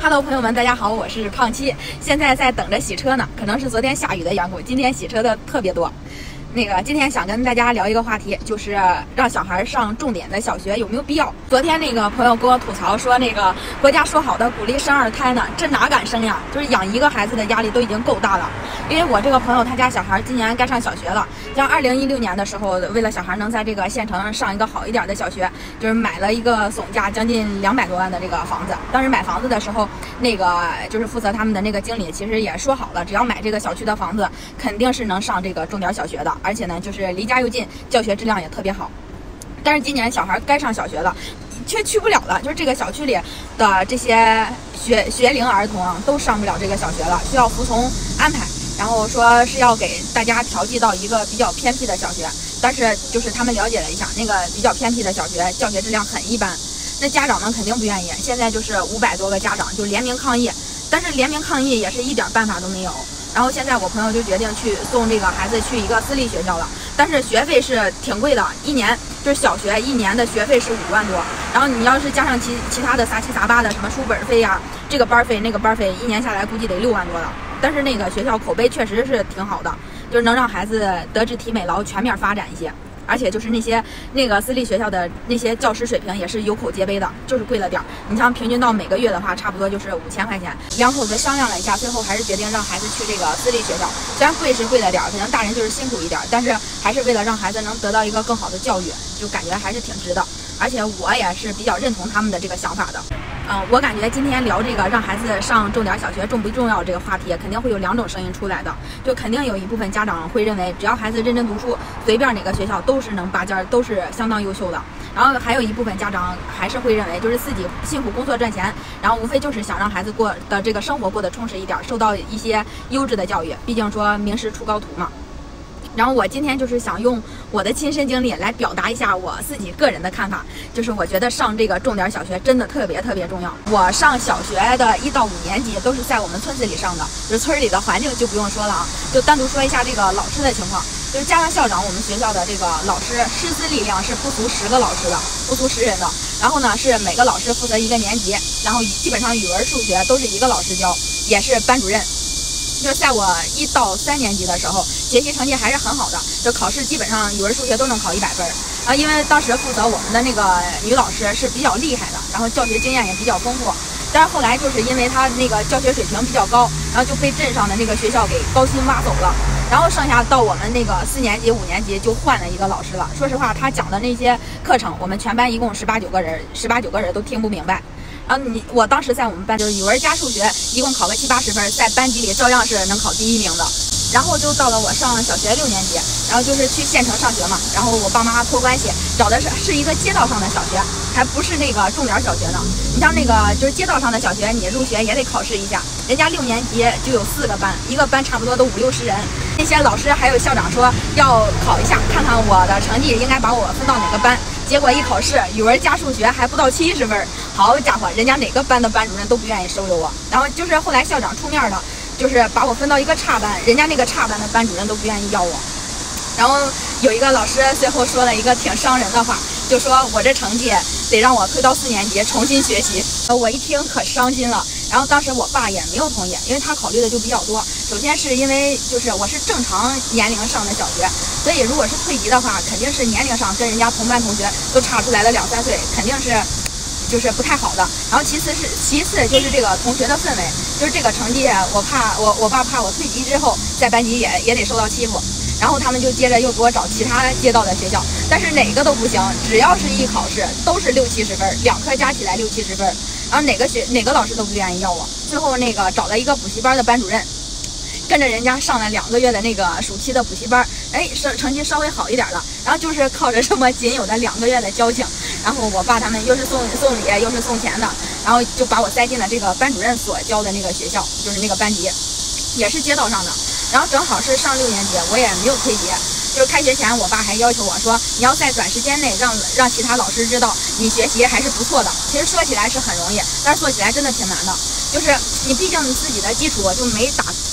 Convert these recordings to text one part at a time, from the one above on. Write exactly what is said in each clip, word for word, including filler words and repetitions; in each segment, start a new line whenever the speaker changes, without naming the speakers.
Hello， 朋友们，大家好，我是胖七，现在在等着洗车呢。可能是昨天下雨的缘故，今天洗车的特别多。那个今天想跟大家聊一个话题，就是让小孩上重点的小学有没有必要？昨天那个朋友跟我吐槽说，那个国家说好的鼓励生二胎呢，这哪敢生呀？就是养一个孩子的压力都已经够大了。因为我这个朋友他家小孩今年该上小学了，像二零一六年的时候，为了小孩能在这个县城上一个好一点的小学，就是买了一个总价将近两百多万的这个房子。当时买房子的时候，那个就是负责他们的那个经理其实也说好了，只要买这个小区的房子，肯定是能上这个重点小学的。而且呢，就是离家又近，教学质量也特别好。但是今年小孩该上小学了，却去不了了。就是这个小区里的这些学学龄儿童啊，都上不了这个小学了，需要服从安排。然后说是要给大家调剂到一个比较偏僻的小学，但是就是他们了解了一下，那个比较偏僻的小学教学质量很一般。那家长们肯定不愿意，现在就是五百多个家长就联名抗议，但是联名抗议也是一点办法都没有。然后现在我朋友就决定去送这个孩子去一个私立学校了，但是学费是挺贵的，一年就是小学一年的学费是五万多，然后你要是加上其其他的杂七杂八的什么书本费呀、啊，这个班费那个班费，一年下来估计得六万多了。但是那个学校口碑确实是挺好的，就是能让孩子德智体美劳全面发展一些。而且就是那些那个私立学校的那些教师水平也是有口皆碑的，就是贵了点儿。你像平均到每个月的话，差不多就是五千块钱。两口子商量了一下，最后还是决定让孩子去这个私立学校。虽然贵是贵了点儿，可能大人就是辛苦一点，但是还是为了让孩子能得到一个更好的教育，就感觉还是挺值的。而且我也是比较认同他们的这个想法的。嗯，我感觉今天聊这个让孩子上重点小学重不重要这个话题，肯定会有两种声音出来的。就肯定有一部分家长会认为，只要孩子认真读书，随便哪个学校都是能拔尖，都是相当优秀的。然后还有一部分家长还是会认为，就是自己辛苦工作赚钱，然后无非就是想让孩子过的这个生活过得充实一点，受到一些优质的教育。毕竟说名师出高徒嘛。然后我今天就是想用我的亲身经历来表达一下我自己个人的看法，就是我觉得上这个重点小学真的特别特别重要。我上小学的一到五年级都是在我们村子里上的，就是村里的环境就不用说了啊，就单独说一下这个老师的情况。就是加上校长，我们学校的这个老师师资力量是不足十个老师的，不足十人的。然后呢，是每个老师负责一个年级，然后基本上语文、数学都是一个老师教，也是班主任。就是在我一到三年级的时候，学习成绩还是很好的，就考试基本上语文、数学都能考一百分。啊，因为当时负责我们的那个女老师是比较厉害的，然后教学经验也比较丰富。但是后来就是因为她那个教学水平比较高，然后就被镇上的那个学校给高薪挖走了。然后剩下到我们那个四年级、五年级就换了一个老师了。说实话，他讲的那些课程，我们全班一共十八九个人，十八九个人都听不明白。然后你，我当时在我们班就是语文加数学，一共考个七八十分，在班级里照样是能考第一名的。然后就到了我上小学六年级，然后就是去县城上学嘛。然后我爸妈托关系找的是是一个街道上的小学，还不是那个重点小学呢。你像那个就是街道上的小学，你入学也得考试一下。人家六年级就有四个班，一个班差不多都五六十人。那些老师还有校长说要考一下，看看我的成绩应该把我分到哪个班。结果一考试，语文加数学还不到七十分，好家伙，人家哪个班的班主任都不愿意收留我。然后就是后来校长出面了，就是把我分到一个差班，人家那个差班的班主任都不愿意要我。然后有一个老师最后说了一个挺伤人的话，就说我这成绩得让我推到四年级重新学习。我一听可伤心了。然后当时我爸也没有同意，因为他考虑的就比较多。首先是因为就是我是正常年龄上的小学，所以如果是退级的话，肯定是年龄上跟人家同班同学都差出来了两三岁，肯定是就是不太好的。然后其次是其次就是这个同学的氛围，就是这个成绩，我怕我我爸怕我退级之后在班级也也得受到欺负。然后他们就接着又给我找其他街道的学校，但是哪个都不行，只要是一考试都是六七十分，两科加起来六七十分。然后哪个学哪个老师都不愿意要我，最后那个找了一个补习班的班主任，跟着人家上了两个月的那个暑期的补习班，哎，成成绩稍微好一点了。然后就是靠着这么仅有的两个月的交情，然后我爸他们又是送送礼又是送钱的，然后就把我塞进了这个班主任所教的那个学校，就是那个班级，也是街道上的。然后正好是上六年级，我也没有退级。就是开学前，我爸还要求我说，你要在短时间内让让其他老师知道你学习还是不错的。其实说起来是很容易，但是做起来真的挺难的。就是你毕竟你自己的基础就没打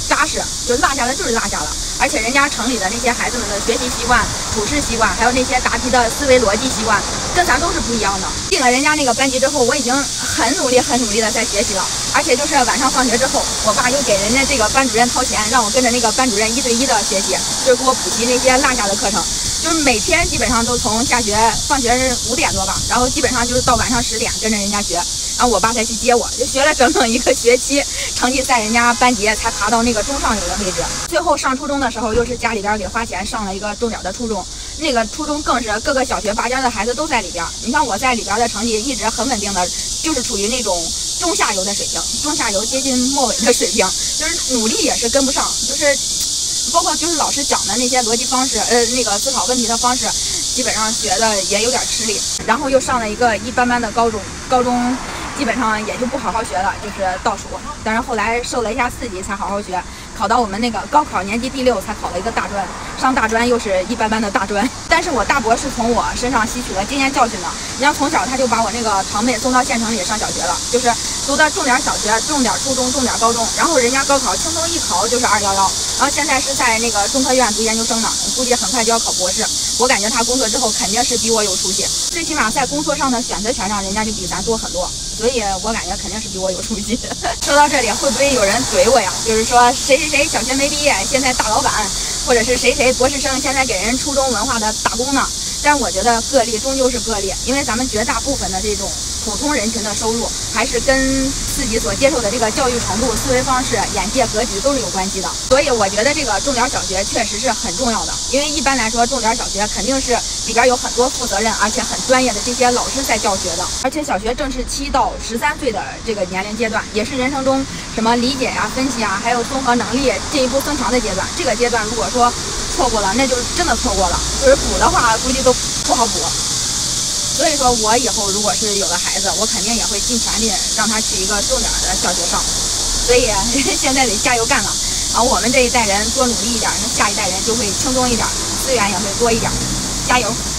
扎实，就落下了就是落下了。而且人家城里的那些孩子们的学习习惯、处事习惯，还有那些答题的思维逻辑习惯，跟咱都是不一样的。进了人家那个班级之后，我已经很努力、很努力的在学习了。而且就是晚上放学之后，我爸又给人家这个班主任掏钱，让我跟着那个班主任一对一的学习，就是给我补习那些落下的课程。就是每天基本上都从下学放学是五点多吧，然后基本上就是到晚上十点跟着人家学，然后我爸才去接我，就学了整整一个学期，成绩在人家班级才爬到那个中上游的位置。最后上初中的时候，又是家里边给花钱上了一个重点的初中，那个初中更是各个小学拔尖的孩子都在里边。你像我在里边的成绩一直很稳定的，就是处于那种中下游的水平，中下游接近末尾的水平，就是努力也是跟不上，就是包括就是老师讲的那些逻辑方式，呃，那个思考问题的方式，基本上学的也有点吃力。然后又上了一个一般般的高中，高中基本上也就不好好学了，就是倒数。但是后来受了一下刺激，才好好学，考到我们那个高考年级第六，才考了一个大专。上大专又是一般般的大专。但是我大伯是从我身上吸取了经验教训的。你像从小他就把我那个堂妹送到县城里上小学了，就是读的重点小学、重点初中、重点高中。然后人家高考轻松一考就是二幺幺，然后现在是在那个中科院读研究生呢，估计很快就要考博士。我感觉他工作之后肯定是比我有出息，最起码在工作上的选择权上，人家就比咱多很多。所以我感觉肯定是比我有出息。说到这里，会不会有人怼我呀？就是说谁谁谁小学没毕业，现在大老板，或者是谁谁博士生，现在给人初中文化的打工呢？但是我觉得个例终究是个例，因为咱们绝大部分的这种普通人群的收入，还是跟自己所接受的这个教育程度、思维方式、眼界、格局都是有关系的。所以我觉得这个重点小学确实是很重要的，因为一般来说，重点小学肯定是里边有很多负责任而且很专业的这些老师在教学的。而且小学正是七到十三岁的这个年龄阶段，也是人生中什么理解呀、分析啊，还有综合能力进一步增强的阶段。这个阶段如果说错过了，那就真的错过了，就是补的话估计都不好补。所以说我以后如果是有了孩子，我肯定也会尽全力让他去一个重点的小学上。所以现在得加油干了，然后我们这一代人多努力一点，那下一代人就会轻松一点，资源也会多一点，加油。